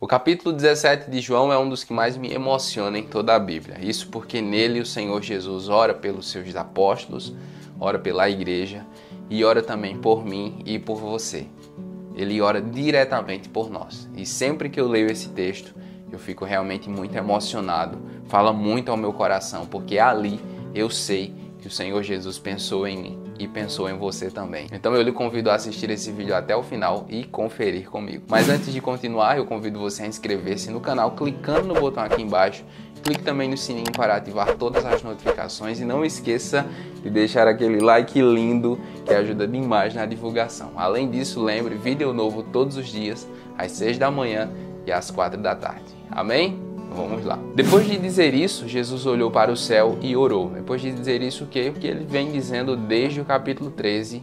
O capítulo 17 de João é um dos que mais me emociona em toda a Bíblia. Isso porque nele o Senhor Jesus ora pelos seus apóstolos, ora pela igreja e ora também por mim e por você. Ele ora diretamente por nós. E sempre que eu leio esse texto, eu fico realmente muito emocionado. Fala muito ao meu coração, porque ali eu sei que o Senhor Jesus pensou em mim e pensou em você também. Então eu lhe convido a assistir esse vídeo até o final e conferir comigo. Mas antes de continuar, eu convido você a inscrever-se no canal clicando no botão aqui embaixo. Clique também no sininho para ativar todas as notificações e não esqueça de deixar aquele like lindo que ajuda demais na divulgação. Além disso, lembre, vídeo novo todos os dias, às 6 da manhã e às 4 da tarde. Amém? Vamos lá. Depois de dizer isso, Jesus olhou para o céu e orou. Depois de dizer isso, o que ele vem dizendo desde o capítulo 13,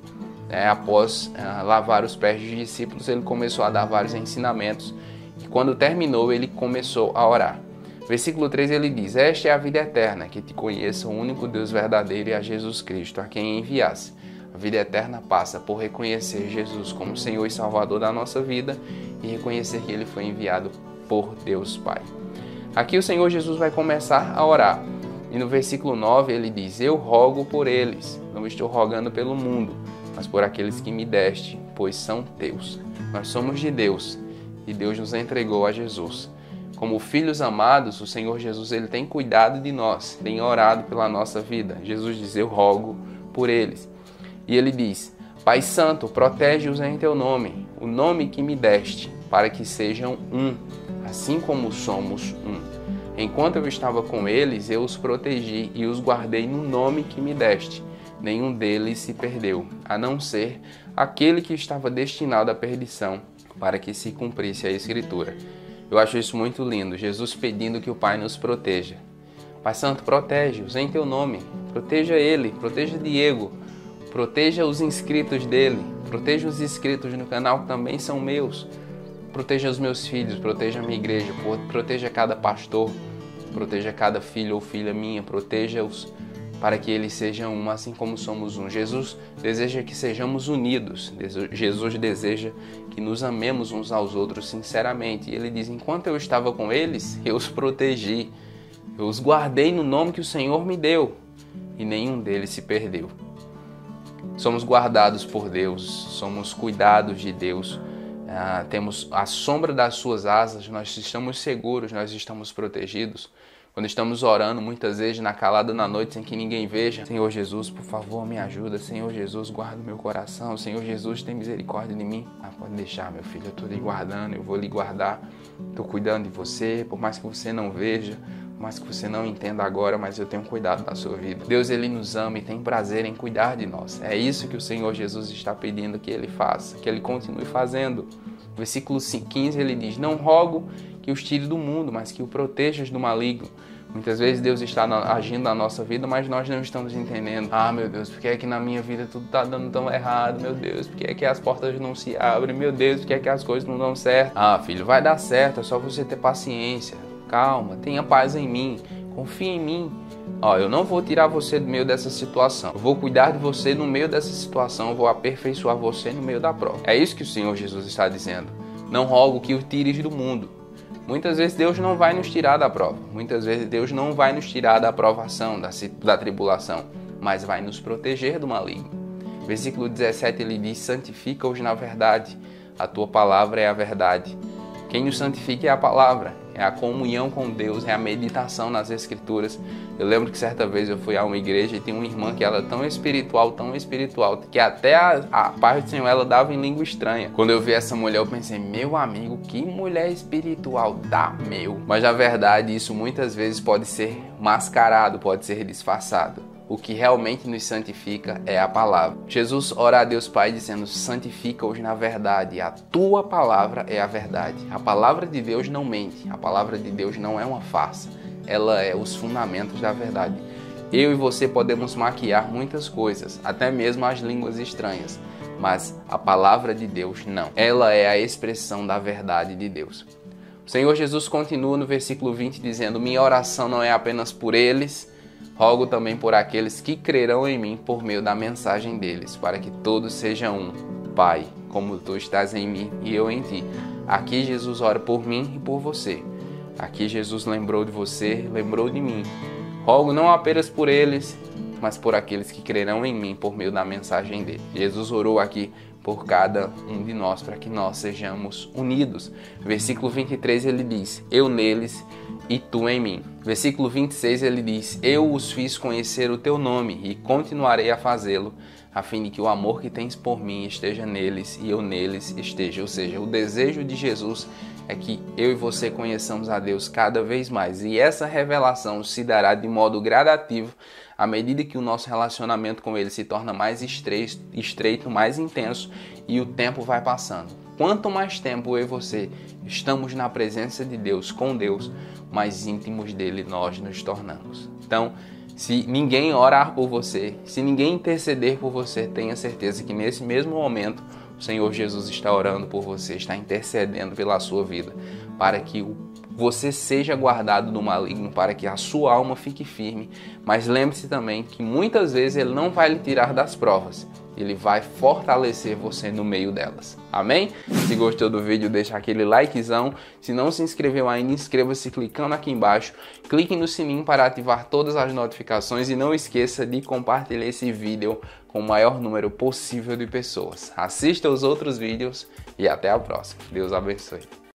após lavar os pés dos discípulos, ele começou a dar vários ensinamentos. E quando terminou, ele começou a orar. Versículo 3 ele diz: "Esta é a vida eterna, que te conheça o único Deus verdadeiro e a Jesus Cristo, a quem enviasse." A vida eterna passa por reconhecer Jesus como Senhor e Salvador da nossa vida e reconhecer que Ele foi enviado por Deus Pai. Aqui o Senhor Jesus vai começar a orar. E no versículo 9 ele diz: "Eu rogo por eles, não estou rogando pelo mundo, mas por aqueles que me deste, pois são teus." Nós somos de Deus e Deus nos entregou a Jesus. Como filhos amados, o Senhor Jesus ele tem cuidado de nós, tem orado pela nossa vida. Jesus diz: "Eu rogo por eles." E ele diz: "Pai Santo, protege-os em teu nome, o nome que me deste, para que sejam um, assim como somos um. Enquanto eu estava com eles, eu os protegi e os guardei no nome que me deste. Nenhum deles se perdeu, a não ser aquele que estava destinado à perdição, para que se cumprisse a Escritura." Eu acho isso muito lindo, Jesus pedindo que o Pai nos proteja. Pai Santo, protege-os em teu nome, proteja ele, proteja Diego, proteja os inscritos dele, proteja os inscritos no canal que também são meus, proteja os meus filhos, proteja a minha igreja, proteja cada pastor, proteja cada filho ou filha minha, proteja-os para que eles sejam um, assim como somos um. Jesus deseja que sejamos unidos, Jesus deseja que nos amemos uns aos outros sinceramente. E ele diz: "Enquanto eu estava com eles, eu os protegi, eu os guardei no nome que o Senhor me deu, e nenhum deles se perdeu." Somos guardados por Deus, somos cuidados de Deus, temos a sombra das suas asas, nós estamos seguros, nós estamos protegidos. Quando estamos orando, muitas vezes na calada da noite, sem que ninguém veja: "Senhor Jesus, por favor, me ajuda. Senhor Jesus, guarda o meu coração. Senhor Jesus, tem misericórdia de mim." Pode deixar, meu filho, eu estou lhe guardando, eu vou lhe guardar. Estou cuidando de você, por mais que você não veja, por mais que você não entenda agora, mas eu tenho cuidado da sua vida. Deus, Ele nos ama e tem prazer em cuidar de nós. É isso que o Senhor Jesus está pedindo que Ele faça, que Ele continue fazendo. Versículo 15, Ele diz: "Não rogo que os tire do mundo, mas que o protejas do maligno." Muitas vezes Deus está agindo na nossa vida, mas nós não estamos entendendo. Meu Deus, por que é que na minha vida tudo está dando tão errado? Meu Deus, por que é que as portas não se abrem? Meu Deus, por que é que as coisas não dão certo? Filho, vai dar certo, é só você ter paciência. Calma, tenha paz em mim, confia em mim. Eu não vou tirar você do meio dessa situação. Eu vou cuidar de você no meio dessa situação, eu vou aperfeiçoar você no meio da prova. É isso que o Senhor Jesus está dizendo. Não rogo que o tires do mundo. Muitas vezes Deus não vai nos tirar da prova. Muitas vezes Deus não vai nos tirar da provação, da tribulação, mas vai nos proteger do maligno. Versículo 17 ele diz: "Santifica-os na verdade. A tua palavra é a verdade." Quem nos santifica é a palavra, é a comunhão com Deus, é a meditação nas Escrituras. Eu lembro que certa vez eu fui a uma igreja e tem uma irmã que ela é tão espiritual, que até a paz do Senhor ela dava em língua estranha. Quando eu vi essa mulher, eu pensei: meu amigo, que mulher espiritual da meu. Mas na verdade isso muitas vezes pode ser mascarado, pode ser disfarçado. O que realmente nos santifica é a palavra. Jesus ora a Deus Pai dizendo: "Santifica-os na verdade. A tua palavra é a verdade." A palavra de Deus não mente. A palavra de Deus não é uma farsa. Ela é os fundamentos da verdade. Eu e você podemos maquiar muitas coisas, até mesmo as línguas estranhas. Mas a palavra de Deus não. Ela é a expressão da verdade de Deus. O Senhor Jesus continua no versículo 20 dizendo: "Minha oração não é apenas por eles, rogo também por aqueles que crerão em mim por meio da mensagem deles, para que todos sejam um. Pai, como tu estás em mim e eu em ti, Aqui Jesus ora por mim e por você. Aqui Jesus lembrou de você, lembrou de mim. Rogo não apenas por eles, mas por aqueles que crerão em mim por meio da mensagem dele. Jesus orou aqui por cada um de nós, para que nós sejamos unidos. Versículo 23 ele diz, eu neles e tu em mim. Versículo 26 ele diz, eu os fiz conhecer o teu nome e continuarei a fazê-lo, a fim de que o amor que tens por mim esteja neles e eu neles esteja. Ou seja, o desejo de Jesus é que eu e você conheçamos a Deus cada vez mais. E essa revelação se dará de modo gradativo à medida que o nosso relacionamento com Ele se torna mais estreito, mais intenso e o tempo vai passando. Quanto mais tempo eu e você estamos na presença de Deus, com Deus, mais íntimos dele nós nos tornamos. Então, se ninguém orar por você, se ninguém interceder por você, tenha certeza que nesse mesmo momento o Senhor Jesus está orando por você, está intercedendo pela sua vida, para que você seja guardado do maligno, para que a sua alma fique firme. Mas lembre-se também que muitas vezes Ele não vai lhe tirar das provas, Ele vai fortalecer você no meio delas. Amém? Se gostou do vídeo, deixa aquele likezão. Se não se inscreveu ainda, inscreva-se clicando aqui embaixo. Clique no sininho para ativar todas as notificações e não esqueça de compartilhar esse vídeo com o maior número possível de pessoas. Assista os outros vídeos e até a próxima. Deus abençoe.